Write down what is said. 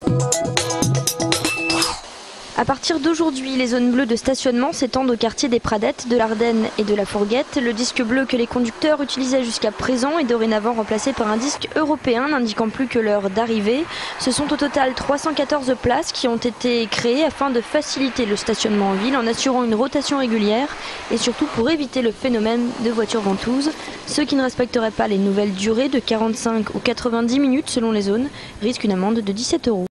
À partir d'aujourd'hui, les zones bleues de stationnement s'étendent au quartier des Pradettes, de l'Ardenne et de la Fourguette. Le disque bleu que les conducteurs utilisaient jusqu'à présent est dorénavant remplacé par un disque européen n'indiquant plus que l'heure d'arrivée. Ce sont au total 314 places qui ont été créées afin de faciliter le stationnement en ville en assurant une rotation régulière et surtout pour éviter le phénomène de voitures ventouses. Ceux qui ne respecteraient pas les nouvelles durées de 45 ou 90 minutes selon les zones risquent une amende de 17 €.